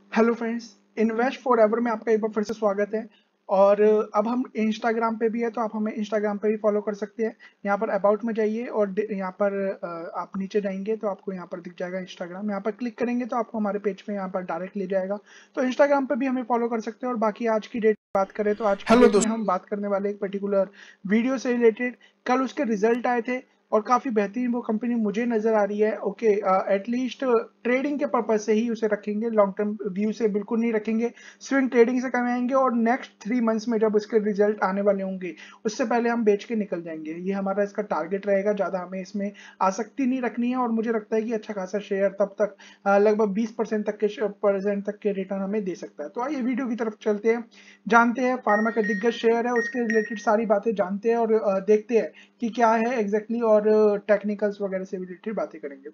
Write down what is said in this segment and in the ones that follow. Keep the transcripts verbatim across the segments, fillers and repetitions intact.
Hello friends, invest forever में आपका एक बार फिर से स्वागत है। और अब हम इंस्टाग्राम पे भी है, तो आप हमें इंस्टाग्राम पे भी फॉलो कर सकते हैं। यहाँ पर अबाउट में जाइए और डि- यहाँ पर अ, आप नीचे जाएंगे तो आपको यहाँ पर दिख जाएगा इंस्टाग्राम। यहाँ पर क्लिक करेंगे तो आपको हमारे पेज पे यहाँ पर डायरेक्ट ले जाएगा। तो इंस्टाग्राम पे भी हमें फॉलो कर सकते हैं। और बाकी आज की डेट बात करें तो आज की हेलो डेट में दोस्तों। हम बात करने वाले एक पर्टिकुलर वीडियो से रिलेटेड। कल उसके रिजल्ट आए थे और काफी बेहतरीन वो कंपनी मुझे नजर आ रही है। ओके, एटलीस्ट ट्रेडिंग के पर्पज से ही उसे रखेंगे, लॉन्ग टर्म व्यू से बिल्कुल नहीं रखेंगे। स्विंग ट्रेडिंग से कमाएंगे और नेक्स्ट थ्री मंथ्स में जब उसके रिजल्ट आने वाले होंगे उससे पहले हम बेच के निकल जाएंगे। ये हमारा इसका टारगेट रहेगा। ज्यादा हमें इसमें आसक्ति नहीं रखनी है और मुझे लगता है कि अच्छा खासा शेयर तब तक अ, लगभग बीस परसेंट तक के परसेंट तक के रिटर्न हमें दे सकता है। तो आइए वीडियो की तरफ चलते हैं, जानते हैं फार्मा का दिग्गज शेयर है उसके रिलेटेड सारी बातें जानते हैं और अ, देखते हैं कि क्या है एग्जैक्टली exactly, और टेक्निकल्स वगैरह से रिलेटेड बातें करेंगे।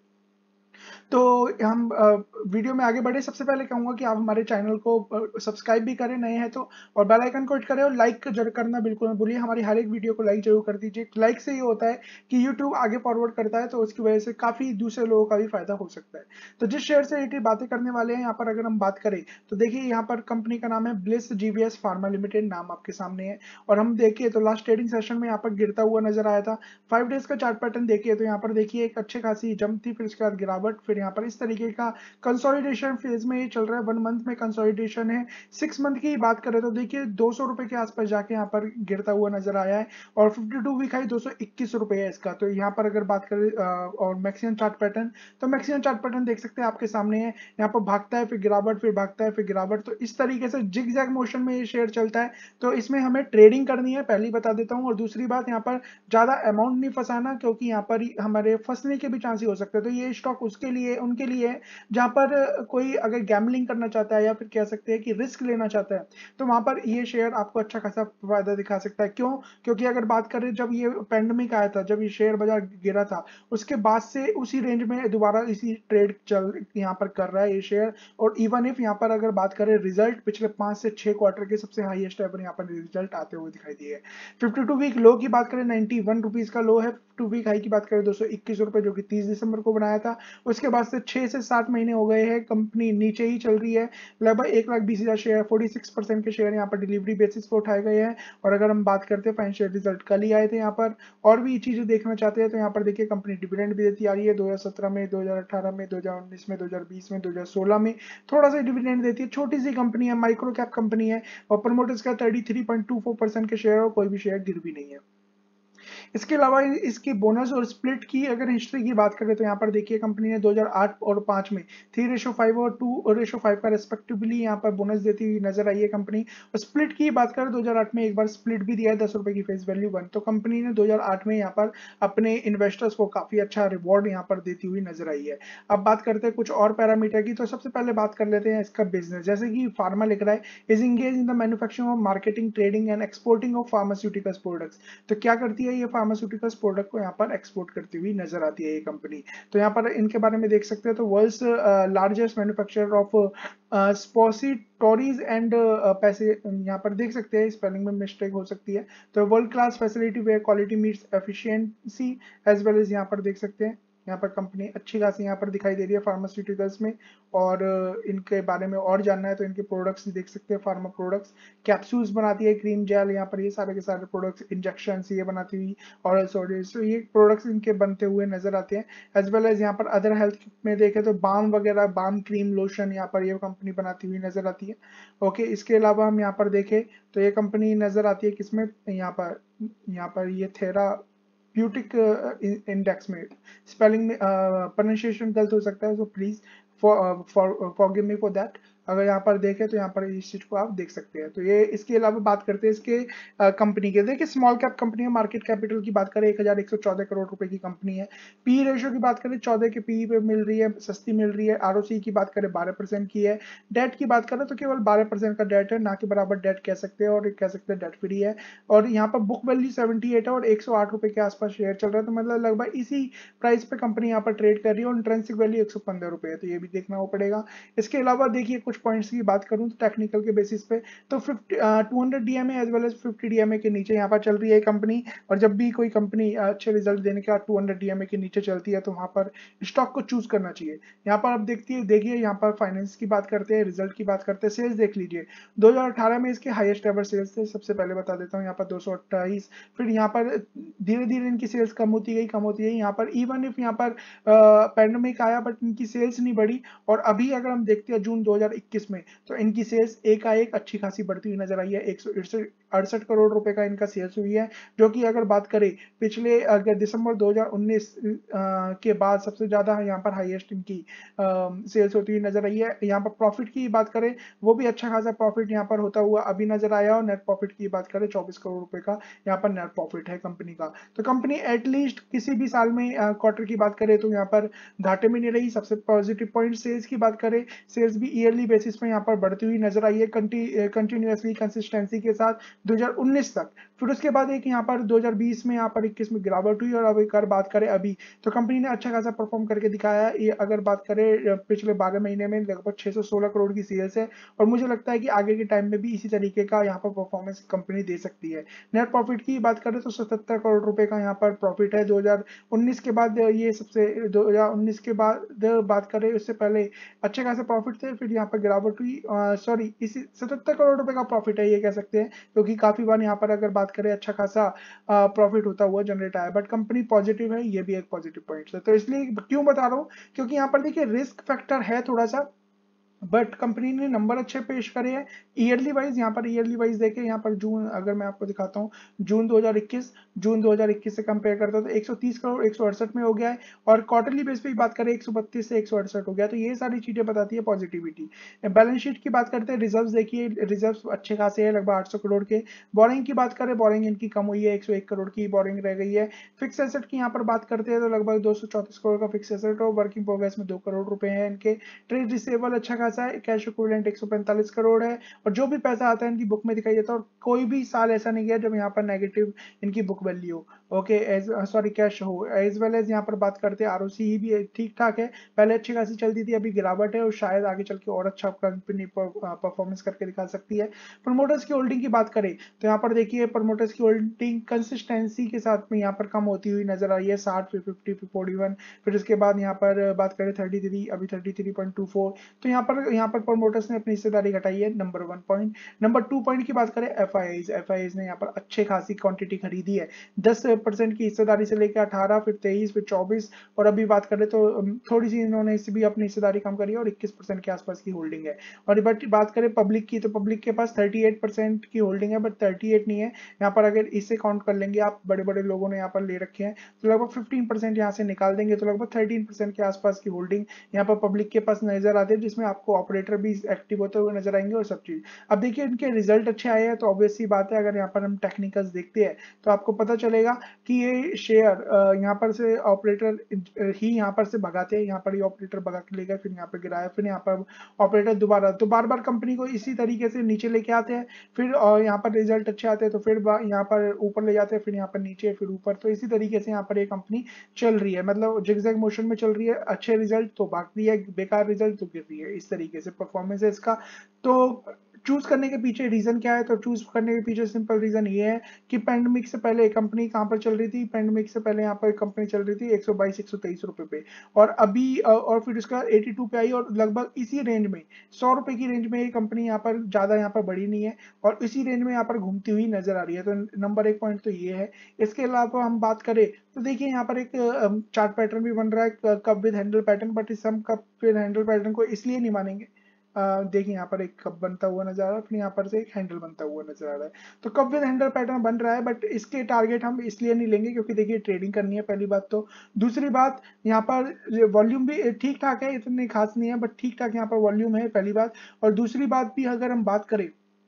तो हम अ, वीडियो में आगे बढ़े, सबसे पहले कहूंगा कि आप हमारे चैनल को सब्सक्राइब भी करें नए हैं तो, और बेल आइकन को हिट करें और लाइक जरूर करना बिल्कुल मत भूलिए। हमारी हर एक वीडियो को लाइक जरूर कर दीजिए। लाइक से ये होता है कि यूट्यूब आगे फॉरवर्ड करता है, तो उसकी वजह से काफी दूसरे लोगों का भी फायदा हो सकता है। तो जिस शेयर से रिलेटेड बातें करने वाले हैं यहाँ पर अगर हम बात करें तो देखिए यहाँ पर कंपनी का नाम है ब्लिस जीवीएस फार्मा लिमिटेड, नाम आपके सामने है। और हम देखिए तो लास्ट ट्रेडिंग सेशन में यहाँ पर गिरता हुआ नजर आया था। फाइव डेज का चार्ट पैटर्न देखिए तो यहाँ पर देखिए एक अच्छे खासी जंप थी, फिर उसके बाद गिरावट, फिर यहाँ पर इस तरीके का कंसोलिडेशन फेज में ये चल रहा है। वन मंथ में कंसोलिडेशन है। सिक्स मंथ की बात करें तो देखिए दो सौ रुपए के आसपास जाके यहाँ पर गिरता हुआ नजर आया है। और फिफ्टी टू वीक हाई दो सौ इक्कीस रुपए है इसका। तो यहाँ पर अगर बात करें अ, और मैक्सिमम चार्ट पैटर्न, तो मैक्सिमम चार्ट पैटर्न देख सकते हैं आपके सामने है। यहाँ पर भागता है फिर गिरावट, फिर भागता है फिर गिरावट। तो इस तरीके से जिग जैग मोशन में ये शेयर चलता है। तो इसमें हमें ट्रेडिंग करनी है, पहली बता देता हूँ। और दूसरी बात, यहाँ पर ज्यादा अमाउंट नहीं फंसाना, क्योंकि यहाँ पर हमारे फंसने के भी चांसेस हो सकते हैं। तो ये स्टॉक उसके लिए उनके लिए है जहां पर कोई अगर गैम्बलिंग करना चाहता है या फिर कह सकते हैं कि रिस्क लेना चाहता है, तो वहां पर ये शेयर आपको अच्छा खासा फायदा दिखा सकता है। क्यों? क्योंकि अगर बात करें जब ये पेंडेमिक आया था, जब ये शेयर बाजार गिरा था, उसके बाद से उसी रेंज में दोबारा इसी ट्रेड चल यहाँ पर कर रहा है ये शेयर। और इवन इफ यहाँ पर अगर बात करें रिजल्ट, पिछले पांच से छह क्वार्टर के सबसे हाईएस्ट एवर यहाँ पर रिजल्ट आते हुए दिखाई दिए। फिफ्टी टू वीक लो की बात करें नाइन्टी वन रुपीज का लो है। टू वीक हाई की बात करें दो सौ इक्कीस रुपए, जो कि तीस दिसंबर को बनाया था। उसके बाद से छह से सात महीने हो गए हैं कंपनी नीचे ही चल रही है। लगभग एक लाख बीस हजार शेयर, फोर्टी सिक्स परसेंट के शेयर यहाँ पर डिलीवरी बेसिस पर उठाए गए हैं। और अगर हम बात करते हैं फाइनेंशियल रिजल्ट कल ही आए थे यहाँ पर, और भी चीजें देखना चाहते हैं तो यहाँ पर देखिए कंपनी डिविडेंड भी देती आ रही है। दो हज़ार सत्रह में, दो हज़ार अठारह में, दो हज़ार उन्नीस में, दो हज़ार बीस में, दो हज़ार सोलह में थोड़ा सा डिविडेंड देती है। छोटी सी कंपनी है, माइक्रो कैप कंपनी है। और प्रमोटर्स का thirty three point two four percent के शेयर और कोई भी शेयर गिर भी नहीं है। इसके अलावा इसकी बोनस और स्प्लिट की अगर हिस्ट्री की बात करें तो यहाँ पर देखिए कंपनी ने दो हज़ार आठ और पाँच में थ्री रेशो फाइव और टू रेशो फाइव का रेस्पेक्टिवली यहाँ पर बोनस देती हुई नजर आई है कंपनी। और स्प्लिट की बात करें दो हज़ार आठ में एक बार स्प्लिट भी दिया है, दस रुपए की फेस वैल्यू वन। तो कंपनी ने दो हज़ार आठ में यहाँ पर अपने इन्वेस्टर्स को काफी अच्छा रिवॉर्ड यहाँ पर देती हुई नजर आई है। अब बात करते हैं कुछ और पैरामीटर की, तो सबसे पहले बात कर लेते हैं इसका बिजनेस। जैसे कि फार्मा लिख रहा है, is engage in the manufacturing of marketing trading and exporting of pharmaceuticals products. तो क्या करती है ये फार्मास्यूटिकल्स प्रोडक्ट को यहाँ पर एक्सपोर्ट करती हुई नजर आती है ये कंपनी। तो यहाँ पर इनके बारे में देख सकते हैं तो world's largest manufacturer of suppositories and pessaries, यहाँ पर देख सकते हैं स्पेलिंग में मिस्टेक हो सकती है। तो world class facility where quality meets efficiency as well as, यहाँ पर देख सकते हैं यहाँ पर कंपनी अच्छी खासी यहाँ पर दिखाई दे रही है फार्मास्यूटिकल्स में। और इनके बारे में और जानना है तो इनके प्रोडक्ट्स देख सकते हैं। फार्मा प्रोडक्ट्स कैप्सूल्स बनाती है, क्रीम जेल, यहाँ पर ये सारे के सारे प्रोडक्ट्स, इंजेक्शन ये बनाती हुई और सॉलिड्स, तो ये प्रोडक्ट्स इनके बनते हुए नजर आते हैं। एज वेल एज यहाँ पर अदर हेल्थ में देखें तो बाम वगैरह, बाम क्रीम लोशन यहाँ पर ये कंपनी बनाती हुई नजर आती है। ओके, इसके अलावा हम यहाँ पर देखें तो ये कंपनी नजर आती है किसमें, यहाँ पर यहाँ पर ये थेरा ब्यूटिक इंडेक्स में। स्पेलिंग में प्रोनाउंसिएशन गलत हो सकता है, so please forgive me for that. अगर यहाँ पर देखें तो यहाँ पर इस चीज को आप देख सकते हैं। तो ये इसके अलावा बात करते हैं इसके कंपनी के, देखिए स्मॉल कैप कंपनी है। मार्केट कैपिटल की बात करें एक हजार एक सौ चौदह करोड़ रुपए की कंपनी है। पी रेशियो की बात करें चौदह के पी पे मिल रही है, सस्ती मिल रही है। आरओसी की बात करें बारह परसेंट की है। डेट की बात करें तो केवल बारह परसेंट का डेट है, ना कि बराबर डेट कह सकते हैं, और कह सकते हैं डेट फ्री है। और यहाँ पर बुक वैल्यू सेवेंटी एट है और एक सौ आठ रुपए के आसपास शेयर चल रहा है। तो मतलब लगभग इसी प्राइस पे कंपनी यहाँ पर ट्रेड कर रही है और इंट्रेंसिक वैल्यू एक सौ पंद्रह रुपए है, तो ये भी देखना वो पड़ेगा। इसके अलावा देखिए कुछ कुछ पॉइंट्स की बात करूं तो टेक्निकल के बेसिस पे तो fifty two hundred DMA as well as fifty DMA के नीचे यहाँ पर चल रही है कंपनी। और जब भी कोई कंपनी अच्छे रिजल्ट देने के बाद टू हंड्रेड डीएमए के नीचे चलती है तो वहां पर स्टॉक को चूज करना चाहिए। यहाँ पर आप देखती है देखिए यहाँ पर फाइनेंस की बात करते हैं, रिजल्ट की बात करते हैं, सेल्स देख लीजिए दो हज़ार अठारह में इसके हाईएस्ट एवर सेल्स थे। सबसे पहले बता देता हूँ यहाँ पर दो सौ अट्ठाईस, फिर यहाँ पर धीरे धीरे इनकी सेल्स कम होती गई कम होती गई यहाँ पर इवन इफ यहाँ पर पैंडेमिक आया बट इनकी सेल्स नहीं बढ़ी। और अभी अगर हम देखते हैं जून दो हज़ार इक्कीस में तो इनकी सेल्स एकाएक अच्छी खासी बढ़ती हुई नजर आई है। एक सौ अड़सठ करोड़ रुपए का इनका सेल्स हुई है, जो कि अगर बात करें पिछले अगर दिसंबर दो हज़ार उन्नीस के बाद सबसे ज्यादा यहाँ पर हाईएस्ट इनकी सेल्स होती हुई नजर आई है। यहाँ पर प्रॉफिट की बात करें वो भी अच्छा खासा प्रॉफिट यहाँ पर होता हुआ अभी नजर आया। और नेट प्रॉफिट की बात करें चौबीस करोड़ रुपए का यहाँ पर नेट प्रॉफिट है कंपनी का। तो कंपनी एटलीस्ट किसी भी साल में क्वार्टर की बात करें तो यहाँ पर घाटे में नहीं रही। सबसे पॉजिटिव पॉइंट सेल्स की बात करें, सेल्स भी ईयरली बेसिस पे यहाँ पर बढ़ती हुई नजर आई है कंटिन्यूअसली कंसिस्टेंसी के साथ दो हज़ार उन्नीस तक। फिर उसके बाद एक यहाँ पर दो हज़ार बीस में यहाँ पर इक्कीस में गिरावट हुई। और अब एक बार बात करें अभी तो कंपनी ने अच्छा खासा परफॉर्म करके दिखाया है। ये अगर बात करें पिछले बारह महीने में लगभग छह सौ सोलह करोड़ की सेल्स है और मुझे लगता है कि आगे के टाइम में भी इसी तरीके का यहाँ पर परफॉर्मेंस कंपनी दे सकती है। नेट प्रॉफिट की बात करें तो सतहत्तर करोड़ रुपए का यहाँ पर प्रॉफिट है दो हज़ार उन्नीस के बाद। ये सबसे दो हज़ार उन्नीस के बाद बात करें उससे पहले अच्छे खासे प्रॉफिट थे, फिर यहाँ पर गिरावट हुई। सॉरी इसी सतहत्तर करोड़ रुपए का प्रॉफिट है ये कह सकते हैं, क्योंकि काफी बार यहाँ पर अगर बात करें अच्छा खासा प्रॉफिट होता हुआ जनरेट आया। बट कंपनी पॉजिटिव है, ये भी एक पॉजिटिव पॉइंट है। तो इसलिए क्यों बता रहा हूँ, क्योंकि यहाँ पर देखिए रिस्क फैक्टर है थोड़ा सा, बट कंपनी ने नंबर अच्छे पेश करे हैं ईयरली वाइज। यहाँ पर ईयरली वाइज देखें, यहाँ पर जून अगर मैं आपको दिखाता हूँ जून दो हज़ार इक्कीस जून दो हज़ार इक्कीस से कंपेयर करता हूँ तो एक सौ तीस करोड़ एक सौ अड़सठ में हो गया है। और क्वार्टरली बेस पे बात करें एक सौ बत्तीस से एक सौ अड़सठ हो गया। तो ये सारी चीजें बताती है पॉजिटिविटी। बैलेंस शीट की बात करते हैं, रिजर्व देखिए रिजर्व अच्छे खासे है लगभग आठ सौ करोड़ के। बोरिंग की बात करें, बोरिंग इनकी कम हुई है, एक सौ एक करोड़ की बोरिंग रह गई है। फिक्स एसेट की यहाँ पर बात करते हैं तो लगभग दो सौ चौतीस करोड़ का फिक्स एसेट और वर्किंग प्रोग्रेस में दो करोड़ रुपए हैं इनके। ट्रेड रिसीवेबल अच्छा खासा है, कैश इक्विवेलेंट एक सौ पैंतालीस करोड़ है। और जो भी पैसा आता है इनकी बुक में दिखाई देता है और कोई भी साल ऐसा नहीं गया जब यहाँ पर नेगेटिव इनकी book value okay as sorry cash हो। एज वेल एज यहाँ पर बात करते हैं आरओसी भी ठीक ठाक है, पहले अच्छी खासी चलती थी अभी गिरावट है और शायद आगे चल के और अच्छा कंपनी परफॉर्मेंस करके दिखा सकती है। प्रमोटर्स की होल्डिंग की बात करें तो यहाँ पर देखिए प्रमोटर्स की होल्डिंग कंसिस्टेंसी के साथ में यहाँ पर कम होती हुई नजर आ रही है, साठ फिर फिफ्टी फिर फोर्टी वन, फिर उसके बाद यहाँ पर बात करें थर्टी थ्री अभी thirty three point two four. तो यहाँ पर यहाँ पर प्रमोटर्स ने अपनी हिस्सेदारी घटाई है, number one point. Number two point की बात करें एफआईआईज, एफआईआईज ने यहाँ पर अच्छे खासी क्वांटिटी खरीदी है, दस परसेंट की हिस्सेदारी से लेकर अठारह फिर तेईस फिर चौबीस और अभी बात करें तो थोड़ी सी इन्होंने इससे भी अपनी हिस्सेदारी कम करी है और इक्कीस परसेंट के आसपास की होल्डिंग है। और बट बात करें पब्लिक की तो पब्लिक के पास अड़तीस परसेंट की होल्डिंग है, बट अड़तीस नहीं है यहाँ पर। अगर इसे काउंट कर लेंगे आप, बड़े बड़े लोगों ने यहाँ पर ले रखे हैं तो लगभग पंद्रह परसेंट यहाँ से निकाल देंगे तो लगभग तेरह परसेंट के आसपास की होल्डिंग यहाँ पर पब्लिक के पास नजर आते हैं, जिसमें आपको ऑपरेटर भी एक्टिव होते हुए नजर आएंगे और सब चीज। अब देखिए इनके रिजल्ट अच्छे आए हैं तो ऑब्वियस सी बात है, अगर यहाँ पर हम टेक्निकल्स देखते हैं तो आपको पता चलेगा कि ये शेयर यहाँ पर से ऑपरेटर ही यहाँ पर से भगाते हैं, यहाँ पर ये ऑपरेटर भगा के ले गए, फिर यहाँ पर गिराया, फिर यहाँ पर ऑपरेटर दोबारा, तो बार बार कंपनी को इसी तरीके से नीचे लेके आते हैं, फिर यहाँ पर रिजल्ट अच्छे आते हैं तो फिर यहाँ पर ऊपर ले जाते हैं, फिर यहाँ पर नीचे फिर ऊपर। तो इसी तरीके से यहाँ पर ये कंपनी चल रही है, मतलब जिगजैग मोशन में चल रही है, अच्छे रिजल्ट तो भाग रही है, बेकार रिजल्ट तो गिर रही है, इस तरीके से परफॉर्मेंस है इसका। तो चूज करने के पीछे रीजन क्या है, तो चूज करने के पीछे सिंपल रीजन ये है कि पेंडेमिक से पहले कंपनी कहां पर चल रही थी, पेंडेमिक से पहले यहाँ पर कंपनी चल रही थी एक सौ बाईस एक सौ तेईस रुपए पे, और अभी और फिर उसका बयासी पे आई और लगभग इसी रेंज में सौ रुपए की रेंज में ये कंपनी यहाँ पर ज्यादा यहाँ पर बढ़ी नहीं है और इसी रेंज में यहाँ पर घूमती हुई नजर आ रही है। तो नंबर एक पॉइंट तो ये है। इसके अलावा हम बात करें तो देखिए यहाँ पर एक चार्ट पैटर्न भी बन रहा है cup with handle pattern, but इस हम कप विद हैंडल पैटर्न को इसलिए नहीं मानेंगे, देखिए यहाँ पर एक कप बनता हुआ नजर आ रहा है, फिर यहाँ पर से एक हैंडल बनता हुआ नजर आ रहा है, तो कप विद हैंडल पैटर्न बन रहा है, बट इसके टारगेट हम इसलिए नहीं लेंगे क्योंकि देखिए ट्रेडिंग करनी है पहली बात तो। दूसरी बात यहाँ पर वॉल्यूम भी ठीक ठाक है, इतनी खास नहीं है बट ठीक ठाक यहाँ पर वॉल्यूम है पहली बात। और दूसरी बात भी अगर हम बात करें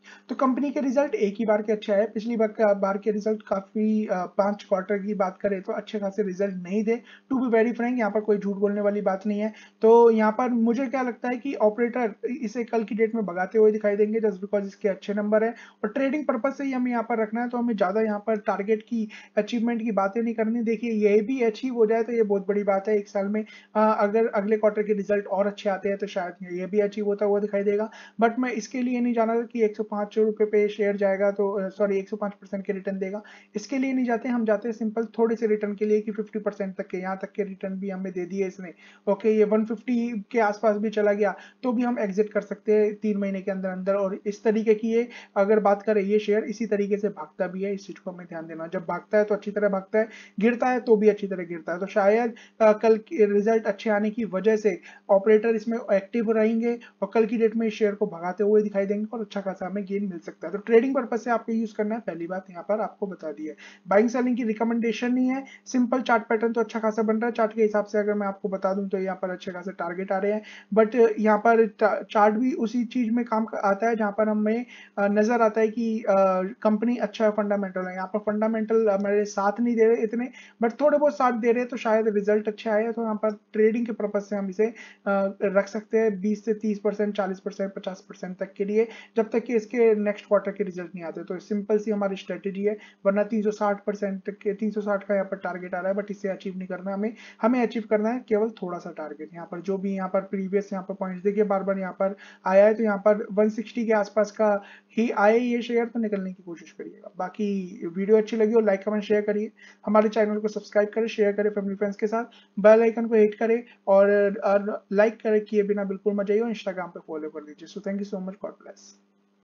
तो कंपनी के रिजल्ट एक ही बार के अच्छे आए। पिछली बार का बार के रिजल्ट काफ़ी अ, पाँच क्वार्टर की बात करें तो अच्छे खासे रिजल्ट नहीं थे। टू बी वेरी फ्रैंक, यहाँ पर कोई झूठ बोलने वाली बात नहीं है। तो यहाँ पर मुझे क्या लगता है कि ऑपरेटर इसे कल की डेट में भगाते हुए दिखाई देंगे, जस्ट बिकॉज़ इसके अच्छे नंबर हैं और ट्रेडिंग पर्पज़ से ही हमें यहाँ पर रखना है, तो हमें ज़्यादा यहाँ पर टारगेट की अचीवमेंट की बातें नहीं करनी। देखिए, ये भी अचीव हो जाए तो ये बहुत बड़ी बात है। एक साल में अ, अगर अगले क्वार्टर के रिजल्ट और अच्छे आते हैं तो शायद ये भी अचीव होता हुआ दिखाई देगा। बट मैं इसके लिए नहीं जाना कि एक सौ पाँच रुपए पे शेयर जाएगा तो सॉरी एक सौ पाँच परसेंट के रिटर्न देगा। इसके लिए नहीं जाते, हम जाते हैं सिंपल थोड़े से रिटर्न के लिए कि पचास परसेंट तक के, यहाँ तक के रिटर्न भी हमें दे दिए इसने। ओके, ये एक सौ पचास के आसपास भी चला गया तो भी हम एग्जिट कर सकते हैं तीन महीने के अंदर अंदर। और इस तरीके की ये अगर बात करें, ये शेयर इसी तरीके से भागता भी है, इस चीज को हमें ध्यान देना। जब भागता है तो अच्छी तरह भागता है, गिरता है तो भी अच्छी तरह गिरता है। तो शायद अ, कल रिजल्ट अच्छे आने की वजह से ऑपरेटर इसमें एक्टिव रहेंगे और कल की डेट में इस शेयर को भगाते हुए दिखाई देंगे और अच्छा खासा हमें गेन मिल सकता है। तो ट्रेडिंग पर्पज से आपको यूज करना है, पहली बात यहाँ पर आपको बता दी है। बाइंग सेलिंग की रिकमेंडेशन नहीं है, सिंपल चार्ट पैटर्न तो अच्छा खासा बन रहा है। चार्ट के हिसाब से अगर मैं आपको बता दूं तो यहाँ पर अच्छे खासे टारगेट आ रहे हैं, बट यहाँ पर चार्ट भी उसी चीज में काम आता है जहां पर हमें नजर आता है कि कंपनी अच्छा फंडामेंटल है। यहाँ पर फंडामेंटल हमारे साथ नहीं दे रहे इतने, बट थोड़े बहुत साथ दे रहे हैं, तो शायद रिजल्ट अच्छे आए। तो यहाँ पर ट्रेडिंग के पर्पज से हम इसे रख सकते हैं बीस से तीस परसेंट, चालीस परसेंट, पचास परसेंट तक के लिए, जब तक कि इसके नेक्स्ट क्वार्टर के रिजल्ट नहीं आते। तो सिंपल सी हमारी स्ट्रेटेजी है, वरना तीन सौ साठ परसेंट के तीन सौ साठ का यहाँ पर टारगेट आ रहा है, बट इसे अचीव नहीं करना हमें। हमें अचीव करना है केवल थोड़ा सा टारगेट। यहाँ पर जो भी यहाँ पर प्रीवियस यहाँ पर पॉइंट्स देखिए बार बार यहाँ पर आया है, तो यहाँ पर एक सौ साठ के आसपास का ही आए ये शेयर, तो निकलने की कोशिश करिएगा। बाकी वीडियो अच्छी लगी हो लाइक कमेंट शेयर करिए, हमारे चैनल को सब्सक्राइब करें, शेयर करें फैमिली फ्रेंड्स के साथ, बेल आइकन को हिट करें और लाइक करें किए बिना बिल्कुल मत जाइए, इंस्टाग्राम पे फॉलो कर लीजिए। So thank you so much, God bless.